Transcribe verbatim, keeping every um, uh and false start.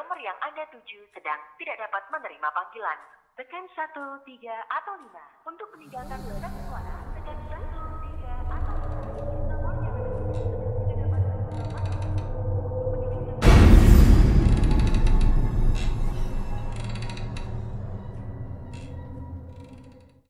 nomor yang Anda tuju sedang tidak dapat menerima panggilan. Tekan satu, tiga, atau lima untuk meninggalkan pesan suara.